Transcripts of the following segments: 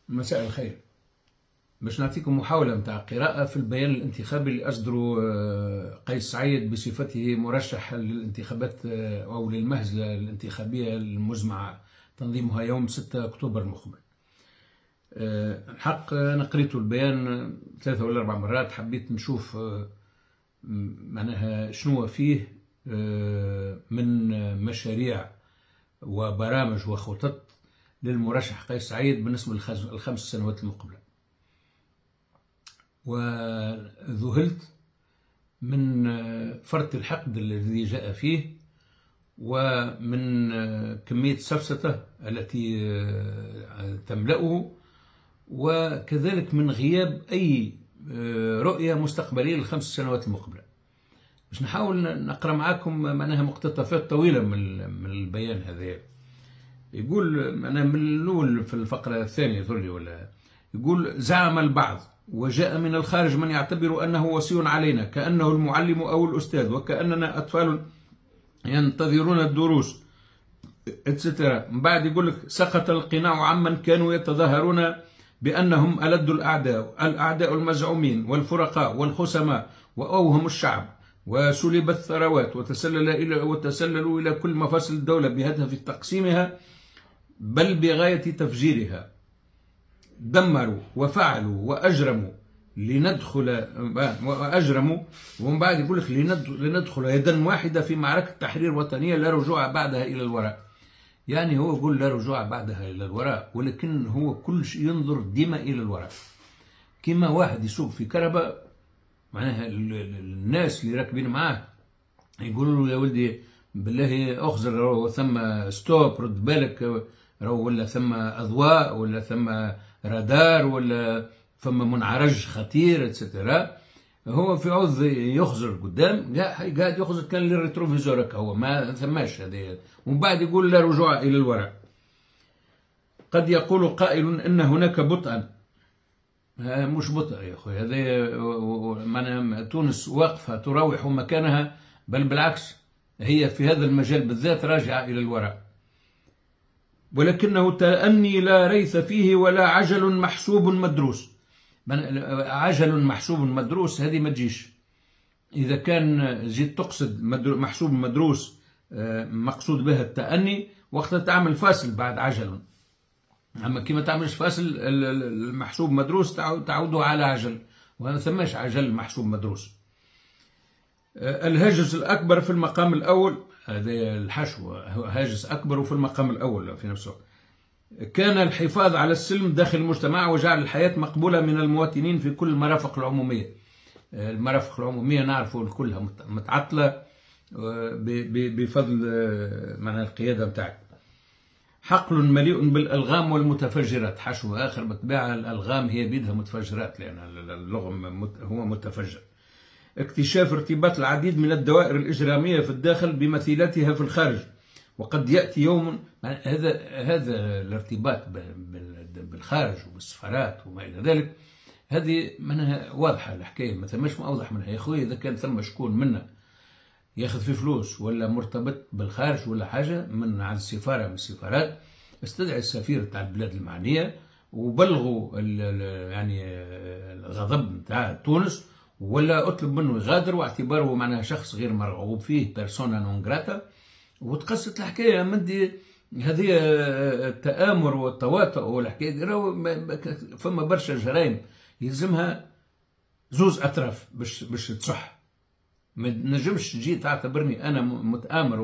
مساء الخير. باش نعطيكم محاولة متاع قراءة في البيان الانتخابي اللي أصدره قيس سعيد بصفته مرشح للانتخابات أو للمهزلة الانتخابية المزمع تنظيمها يوم 6 أكتوبر المقبل. الحق أنا قريت البيان 3 ولا 4 مرات، حبيت نشوف معناها شنو فيه من مشاريع وبرامج وخطط للمرشح قيس سعيد بالنسبة لل5 سنوات المقبلة. وذهلت من فرط الحقد الذي جاء فيه، ومن كمية السفسطة التي تملأه، وكذلك من غياب أي رؤية مستقبلية ل5 سنوات المقبلة. باش نحاول نقرأ معاكم معناها مقتطفات طويلة من البيان هذا. يقول معناها من الأول في الفقرة الثانية ثلي ولا يقول: زعم البعض وجاء من الخارج من يعتبر أنه وصي علينا، كأنه المعلم أو الأستاذ، وكأننا أطفال ينتظرون الدروس اتسترا. من بعد يقول لك: سقط القناع عمن كانوا يتظاهرون بأنهم ألد الأعداء المزعومين والفرقاء والخسماء، وأوهم الشعب وسلب الثروات وتسللوا إلى كل مفاصل الدولة بهدف تقسيمها بل بغاية تفجيرها. دمروا وفعلوا وأجرموا ومن بعد يقول لك: لندخل يدا واحدة في معركة تحرير وطنية لا رجوع بعدها إلى الوراء. يعني هو يقول لا رجوع بعدها إلى الوراء، ولكن هو كل شيء ينظر ديما إلى الوراء. كما واحد يسوق في كهرباء، معناها الناس اللي راكبين معاه يقولوا له: يا ولدي بالله اخزر، راهو ثم ستوب، رد بالك، راهو ولا ثم أضواء، ولا ثم رادار، ولا ثم منعرج خطير اتسترا. هو في عوض يخزر قدام قاعد يخزر كان للريتروفيزور، هو ما ثماش هذه. ومن بعد يقول لا رجوع إلى الوراء. قد يقول قائل إن هناك بطئا. مش بطء يا أخوي، هذه تونس واقفة تراوح مكانها، بل بالعكس هي في هذا المجال بالذات راجعة إلى الوراء. ولكنه تأني لا ريث فيه ولا عجل محسوب مدروس. عجل محسوب مدروس هذه ما تجيش. إذا كان جيت تقصد محسوب مدروس مقصود بها التأني، وقت تعمل فاصل بعد عجل. أما كما تعملش فاصل المحسوب مدروس تعوده على عجل، وهذا ثماش عجل محسوب مدروس. الهاجس الأكبر في المقام الأول، هذا الحشو هاجس أكبر في المقام الأول في نفسه، كان الحفاظ على السلم داخل المجتمع وجعل الحياة مقبولة من المواطنين في كل المرافق العمومية. المرافق العمومية نعرفوا كلها متعطلة بفضل معنى القيادة متاعك. حقل مليء بالألغام والمتفجرات، حشو آخر بطبيعة الألغام هي بيدها متفجرات، لأن اللغم هو متفجر. اكتشاف ارتباط العديد من الدوائر الإجرامية في الداخل بمثيلاتها في الخارج، وقد يأتي يوم هذا الارتباط بالخارج وبالسفارات وما إلى ذلك. هذه منها واضحة الحكاية، ما ثماش ما أوضح منها يا أخوي. إذا كان ثم شكون منا ياخذ في فلوس ولا مرتبط بالخارج ولا حاجة من على السفارة من السفارات، استدعي السفير تاع البلاد المعنية وبلغوا يعني الغضب نتاع تونس، ولا اطلب منه يغادر واعتباره معناها شخص غير مرغوب فيه، بيرسونا نون جراتا، وتقصت الحكايه. مدي هذه التآمر والتواطؤ والحكايه فما برشا جرائم يلزمها زوز اطراف باش تصح. ما نجمش تجي تعتبرني انا متآمر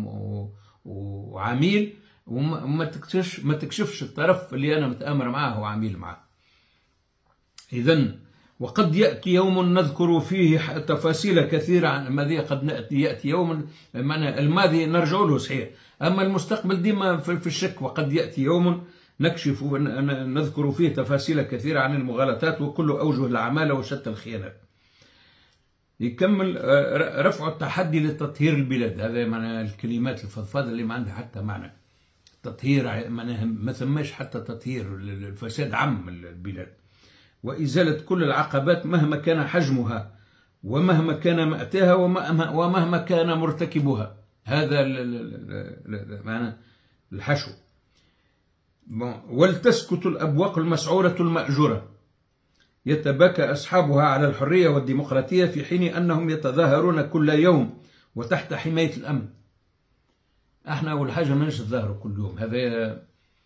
وعميل وما تكشفش الطرف اللي انا متآمر معاه وعميل معاه. اذن وقد يأتي يوم نذكر فيه تفاصيل كثيرة عن الماضي. قد يأتي يوم، معنى الماضي نرجع له صحيح، أما المستقبل ديما في الشك. وقد يأتي يوم نكشف نذكر فيه تفاصيل كثيرة عن المغالطات وكل أوجه العمالة وشتى الخيانات. يكمل: رفع التحدي لتطهير البلاد. هذا معنى الكلمات الفضفاضة اللي ما عندها حتى معنى. تطهير معناها ما ثماش حتى تطهير، الفساد عم البلاد. وإزالة كل العقبات مهما كان حجمها ومهما كان مأتاها ومهما كان مرتكبها. هذا معنى الحشو. ولتسكت الأبواق المسعورة المأجورة يتباكى أصحابها على الحرية والديمقراطية في حين أنهم يتظاهرون كل يوم وتحت حماية الأمن. احنا أول حاجة ما نتظاهروا كل يوم، هذا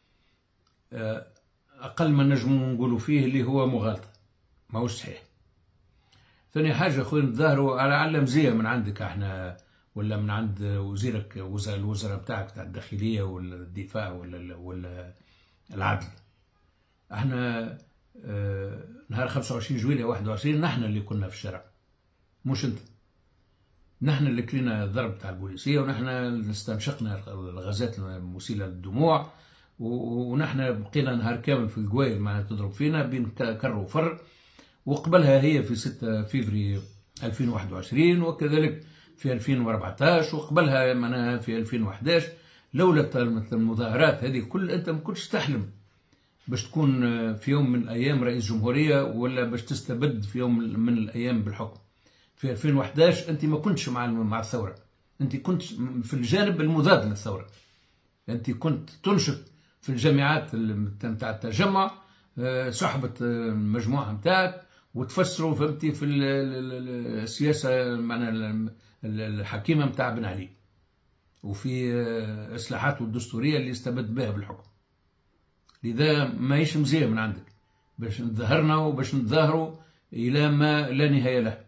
أقل ما نجم نقولوا فيه اللي هو مغالطة، ما هو صحيح. ثاني حاجة خويا نتظاهروا على علمزية من عندك احنا، ولا من عند وزيرك الوزراء بتاعك بتاع الداخلية ولا الدفاع ولا العدل. احنا نهار 25 جويلية 21 نحن اللي كنا في الشارع، مش انت. نحن اللي كلينا الضرب تاع البوليسية، ونحن اللي استنشقنا الغازات المسيلة للدموع، ونحن بقينا نهار كامل في القوايل معناها تضرب فينا بين كر وفر. وقبلها هي في 6 فبراير 2021 وكذلك في 2014 وقبلها معناها في 2011. لولا المظاهرات هذه كل انت ما كنتش تحلم باش تكون في يوم من الايام رئيس جمهورية ولا باش تستبد في يوم من الايام بالحكم. في 2011 انت ما كنتش مع الثورة، انت كنت في الجانب المضاد للثورة. انت كنت تنشط في الجامعات نتاع التجمع، صحبة المجموعة نتاعك وتفسروا فهمتي في السياسة معناها الحكيمة نتاع بن علي، وفي إصلاحاته الدستورية اللي استبد بها بالحكم. لذا ما يش مزيان من عندك باش نتظاهرنا وباش نتظاهروا إلى ما لا نهاية له.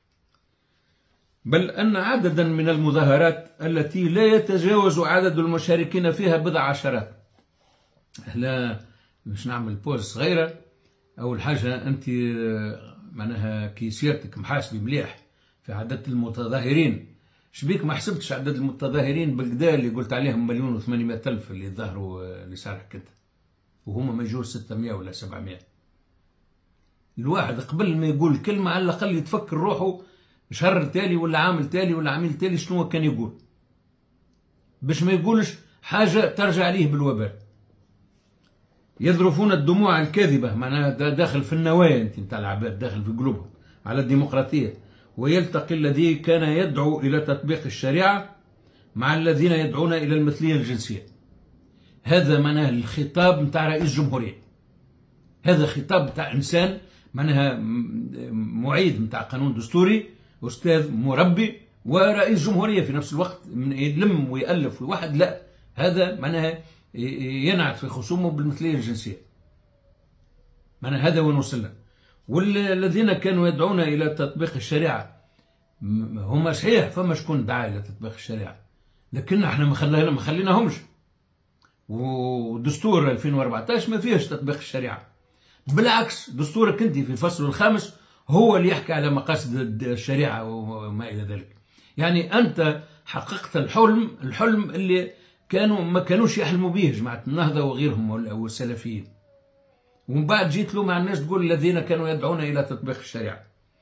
بل أن عددا من المظاهرات التي لا يتجاوز عدد المشاركين فيها بضع عشرات. لا باش نعمل بوز صغيرة. أول حاجة أنت معناها كي سيرتك محاسبي مليح في عدد المتظاهرين، شبيك ما حسبتش عدد المتظاهرين بالكدا اللي قلت عليهم 1,800,000 اللي ظهروا لصالحك أنت، وهما ما يجوش 600 ولا 700. الواحد قبل ما يقول كلمة على الأقل يتفكر روحه شهر تالي ولا عامل تالي ولا عميل تالي شنو كان يقول، باش ما يقولش حاجة ترجع عليه بالوبال. يذرفون الدموع الكاذبة معناها داخل في النوايا انت نتاع العباد، داخل في قلوبهم على الديمقراطية. ويلتقي الذي كان يدعو إلى تطبيق الشريعة مع الذين يدعون إلى المثلية الجنسية. هذا معناها الخطاب نتاع رئيس جمهورية، هذا خطاب نتاع إنسان معناها معيد نتاع قانون دستوري، أستاذ مربي ورئيس جمهورية في نفس الوقت، يلم ويألف ويوحد. لا، هذا معناها ينعت في خصومه بالمثلية الجنسية. معناها هذا وين وصلنا. والذين كانوا يدعون إلى تطبيق الشريعة هم صحيح فما شكون دعا إلى تطبيق الشريعة، لكن احنا ما خليناهمش. ودستور 2014 ما فيهش تطبيق الشريعة، بالعكس دستورك انت في الفصل الخامس هو اللي يحكي على مقاصد الشريعة وما إلى ذلك. يعني أنت حققت الحلم اللي ما كانوش يحلموا به جماعة النهضة وغيرهم والسلفيين. ومن بعد جيت له مع الناس تقول الذين كانوا يدعون إلى تطبيق الشريعة.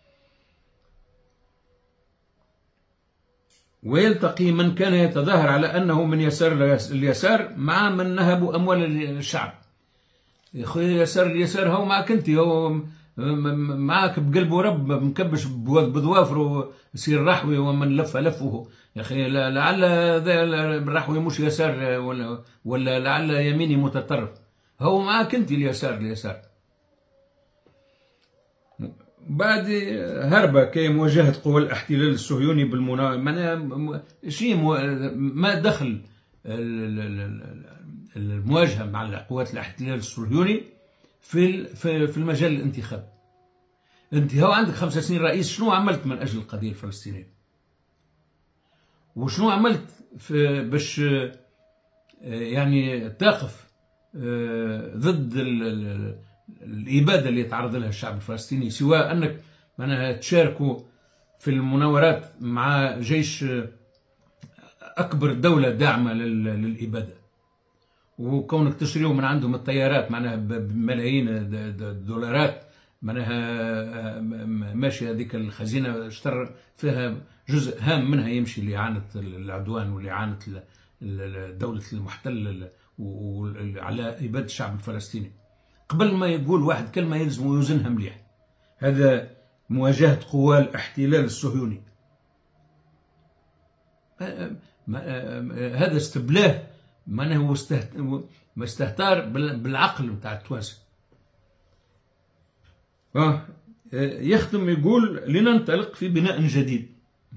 ويلتقي من كان يتظاهر على أنه من يسار اليسار مع من نهبوا أموال الشعب. يا أخوي يسار اليسار هو معك أنت، هو معك بقلب ورب مكبش بضوافره يصير رحوي ومن لف لفه. يا أخي لعل ذا الرحوي مش يسار ولا لعل يميني متطرف، هو معك أنت اليسار. بعد هربة كي مواجهة قوى الاحتلال الصهيوني ما دخل المواجهة مع قوات الاحتلال الصهيوني في المجال الانتخابي. انت هو عندك 5 سنين رئيس، شنو عملت من اجل القضية الفلسطينية؟ وشنو عملت باش يعني تقف ضد الإبادة اللي يتعرض لها الشعب الفلسطيني، سواء أنك معناها تشاركوا في المناورات مع جيش أكبر دولة داعمة للإبادة، وكونك تشتريوا من عندهم الطيارات معناها بملايين الدولارات، معناها ماشي هذيك الخزينة اشتر فيها جزء هام منها يمشي لإعانة العدوان ولإعانة دولة المحتل على إبادة الشعب الفلسطيني. قبل ما يقول واحد كلمة يلزم يوزنها مليح. هذا مواجهة قوى الاحتلال الصهيوني، هذا استبلاه معناه استهتر بالعقل نتاع التوانسة. يختم يقول لننطلق في بناء جديد.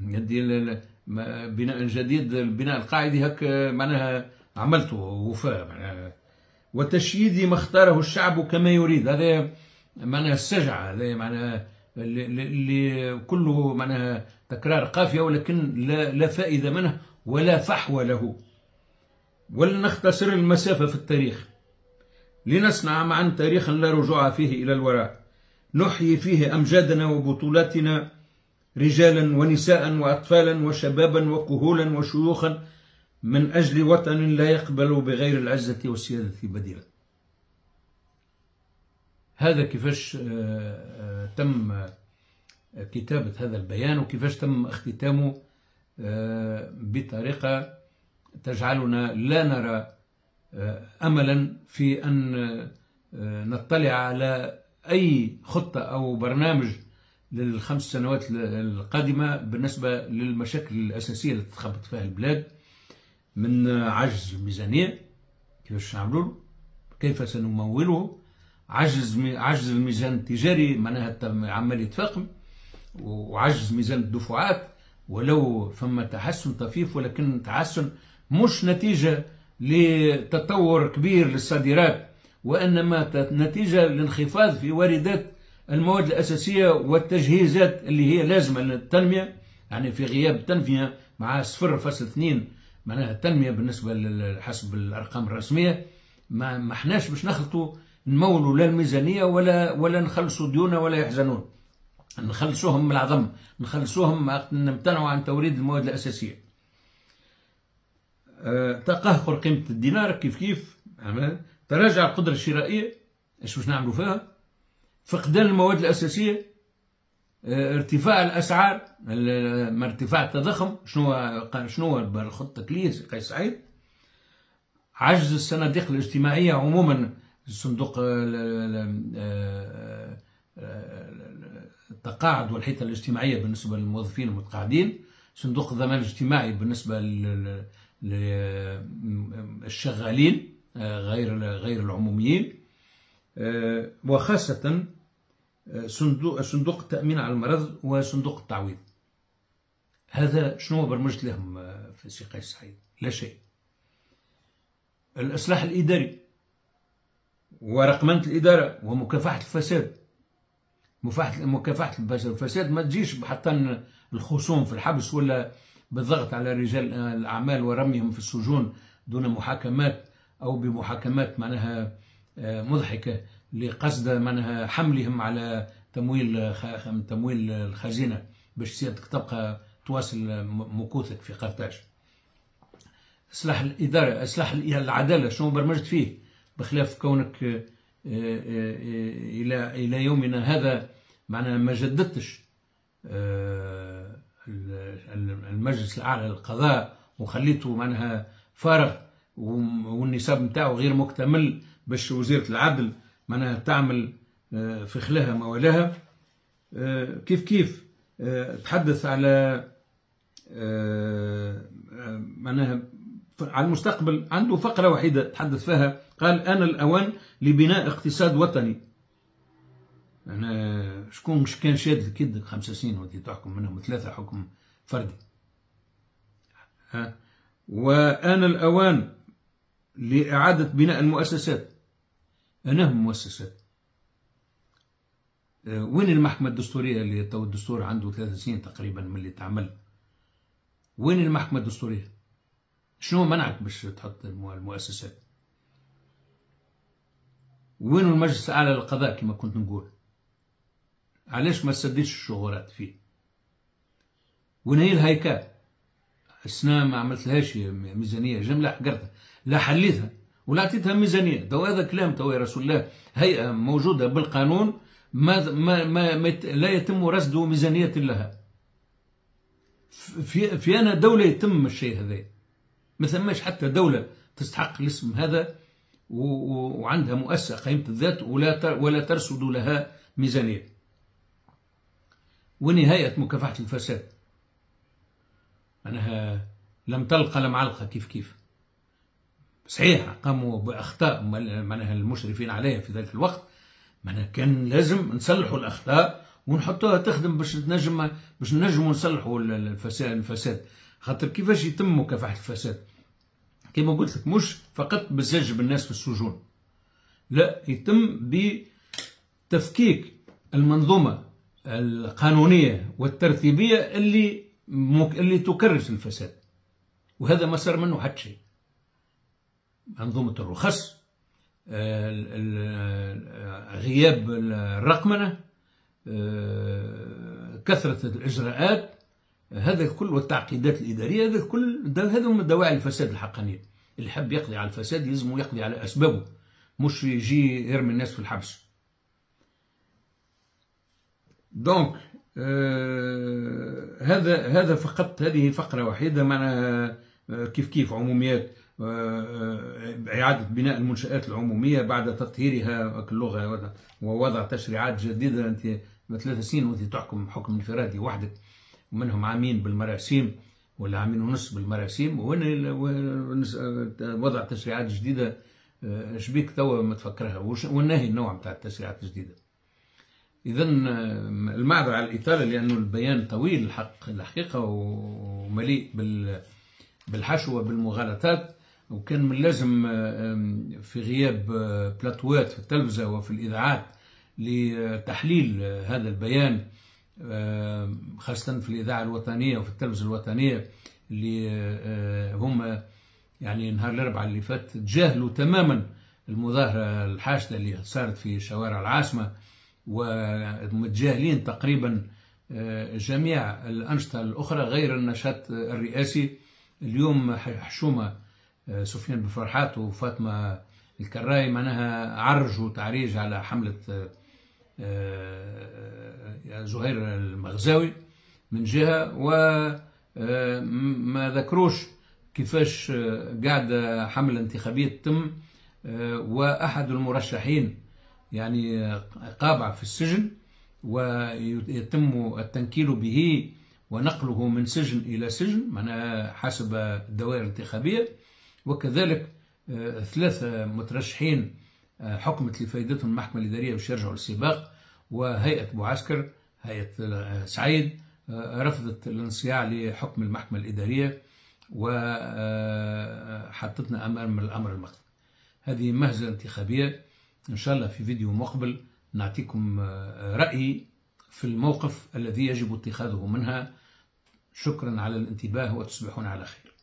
بناء جديد، البناء القاعدي هك معناها عملته وفاء معناها، وتشييد ما اختاره الشعب كما يريد. هذا معناها السجع، هذا معناها اللي كله معناها تكرار قافية ولكن لا فائدة منه ولا فحوى له. ولنختصر المسافة في التاريخ، لنصنع معا تاريخا لا رجوع فيه إلى الوراء، نحيي فيه أمجادنا وبطولاتنا، رجالا ونساء وأطفالا وشبابا وكهولا وشيوخا، من أجل وطن لا يقبل بغير العزة والسيادة بديلا. هذا كيفاش تم كتابة هذا البيان، وكيفاش تم اختتامه بطريقة تجعلنا لا نرى أملا في أن نطلع على أي خطة أو برنامج لل5 سنوات القادمة بالنسبة للمشاكل الأساسية التي تخبط فيها البلاد، من عجز الميزانية كيفاش نعملوا، كيف سنموله، عجز الميزان التجاري معناها عمال يتفاقم، وعجز ميزان الدفعات، ولو فما تحسن طفيف ولكن تحسن مش نتيجة لتطور كبير للصادرات، وإنما نتيجة لانخفاض في واردات المواد الأساسية والتجهيزات اللي هي لازمة للتنمية. يعني في غياب التنمية مع 0.2 معناها التنمية بالنسبة حسب الأرقام الرسمية، ما احناش باش نخلطوا نمولوا لا الميزانية ولا نخلصوا ديونا ولا يحزنون، نخلصوهم من العظم، نخلصوهم نمتنعوا عن توريد المواد الأساسية. تقهقر قيمة الدينار كيف تراجع القدرة الشرائية، ايش باش نعملوا فيها، فقدان المواد الأساسية، ارتفاع الأسعار، ارتفاع التضخم، شنو الخطة قيس سعيد، عجز الصناديق الاجتماعية عموما، صندوق التقاعد والحيطة الاجتماعية بالنسبة للموظفين المتقاعدين، صندوق الضمان الاجتماعي بالنسبة للشغالين غير العموميين، وخاصة صندوق التأمين على المرض وصندوق التعويض. هذا شنو برمجت لهم في سي قيس سعيد؟ لا شيء. الإصلاح الإداري ورقمنة الإدارة ومكافحة الفساد. مكافحة الفساد ما تجيش حتى الخصوم في الحبس ولا بالضغط على رجال الأعمال ورميهم في السجون دون محاكمات أو بمحاكمات معناها مضحكة لقصد معناها حملهم على تمويل الخزينة باش سيادتك تبقى تواصل مكوثك في قرطاج. إصلاح الإدارة، إصلاح العدالة شنو برمجت فيه، بخلاف كونك إلى يومنا هذا معناها ما جددتش المجلس الأعلى للقضاء وخليته معناها فارغ والنصاب نتاعو غير مكتمل باش وزيرة العدل معناها تعمل في خلاها موالاها. كيف تحدث على معناها على المستقبل، عنده فقرة وحيدة تحدث فيها، قال أنا الأوان لبناء اقتصاد وطني. أنا شكون كان شاد الكد 5 سنين ودي تحكم منهم 3 حكم فردي. وأنا الأوان لإعادة بناء المؤسسات. أهم مؤسسات. وين المحكمة الدستورية اللي تو الدستور عنده 3 سنين تقريبا من اللي تعمل؟ وين المحكمة الدستورية؟ شنو منعك باش تحط المؤسسات؟ وين المجلس الأعلى للقضاء كما كنت نقول؟ علاش ما تسديش الشغورات فيه؟ وين هي الهيكل؟ السنة ما عملتلهاش ميزانية جملة، حقرتها، لا حليتها ولا عطيتها ميزانية. تو هذا كلام تو يا رسول الله، هيئة موجودة بالقانون ما لا يتم رصد ميزانية لها. في أنا دولة يتم الشيء هذا، ما ثماش حتى دولة تستحق الاسم هذا وعندها مؤسسة قيمة الذات ولا ترصد لها ميزانية. ونهاية مكافحة الفساد أنها لم تلقى لم علقة كيف صحيح قاموا بأخطاء معناها المشرفين عليها في ذلك الوقت، معناها كان لازم نصلحوا الأخطاء ونحطوها تخدم باش نجموا نصلحوا الفساد. خاطر كيفاش يتم مكافحة الفساد؟ كما قلت لك مش فقط بسجن الناس في السجون، لا، يتم بتفكيك المنظومة القانونية والترتيبية اللي تكرس الفساد، وهذا ما صار منه حتى شيء. منظومة الرخص، غياب الرقمنة، كثرة الإجراءات، هذا كل والتعقيدات الإدارية، هذا كل هذا هم دواعي الفساد الحقانية. اللي حب يقضي على الفساد يلزم يقضي على أسبابه، مش يجي يرمي الناس في الحبس. هذا هذا فقط، هذه فقرة وحيدة معناها كيف عموميات إعادة بناء المنشآت العمومية بعد تطهيرها كاللغة ووضع تشريعات جديدة. أنت 3 سنين وأنت تحكم حكم انفرادي وحدك، ومنهم عامين بالمراسيم ولا عامين ونص بالمراسيم، وضع تشريعات جديدة. شبيك توا ما تفكرها؟ والنهي النوع بتاع التشريعات الجديدة. إذا المعذرة على الإطالة لأنه البيان طويل الحقيقة ومليء بالحشو وبالمغالطات، وكان من اللازم في غياب بلاتوات في التلفزة وفي الإذاعات لتحليل هذا البيان، خاصة في الإذاعة الوطنية وفي التلفزة الوطنية اللي هم يعني نهار الأربعاء اللي فات تجاهلوا تماما المظاهرة الحاشدة اللي صارت في شوارع العاصمة، ومتجاهلين تقريبا جميع الأنشطة الأخرى غير النشاط الرئاسي. اليوم حشومة سفيان بن فرحات وفاطمة الكراي معناها عرجوا تعريج على حملة زهير المغزاوي من جهة، وما ذكروش كيفاش قاعدة حملة انتخابية تتم، وأحد المرشحين يعني قابع في السجن ويتم التنكيل به ونقله من سجن إلى سجن معناها حسب الدوائر الانتخابية. وكذلك 3 مترشحين حكمت لفائدتهم المحكمة الإدارية باش يرجعوا للسباق، وهيئة بوعسكر هيئة سعيد رفضت الانصياع لحكم المحكمة الإدارية وحطتنا أمام الأمر المقتل. هذه مهزلة انتخابية. إن شاء الله في فيديو مقبل نعطيكم رأيي في الموقف الذي يجب اتخاذه منها. شكرا على الانتباه وتصبحون على خير.